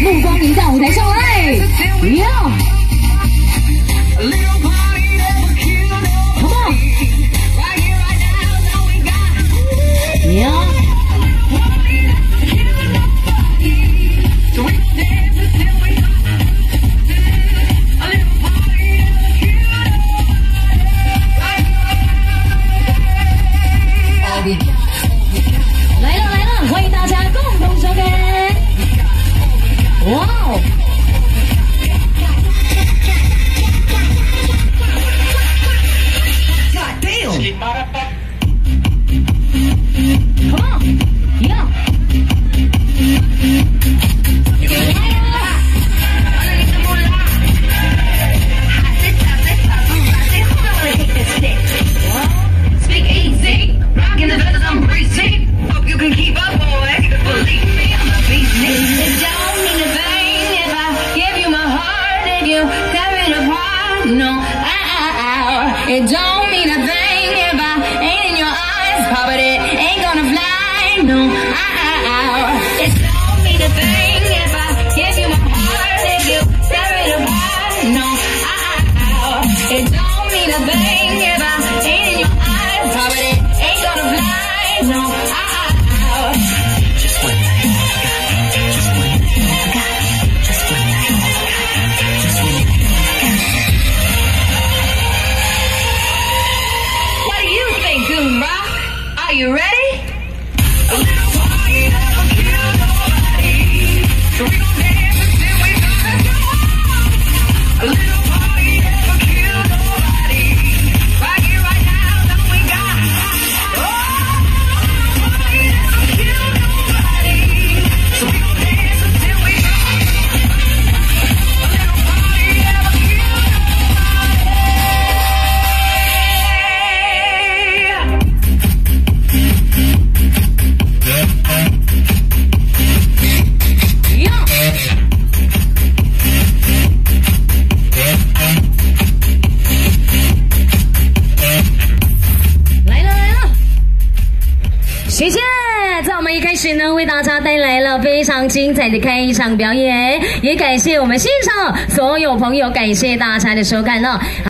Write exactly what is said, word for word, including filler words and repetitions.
目光迎到舞台上来，哟 ，Come on， 哟。 来了来了，欢迎大家共同收看！哇哦！Come on， yeah！ No, ow, it don't mean a thing if I ain't in your eyes, Papa, it ain't gonna fly. No, ow, it don't mean a thing if I give you my heart, if you tear it apart. No, ow, it don't mean a thing if I ain't in your eyes, Papa, it ain't gonna fly. No, ow, just one night, just one night, just one night, just one night. Goon Rock, are you ready? A little party never killed nobody, so we gon' dance until we find a door. A little party never killed nobody, right here, right now, that's what we got. Oh, a little party never killed nobody, so we gon' dance until we find a door. A little party never killed nobody. 谢谢，在我们一开始呢，为大家带来了非常精彩的开场表演，也感谢我们现场所有朋友，感谢大家的收看呢。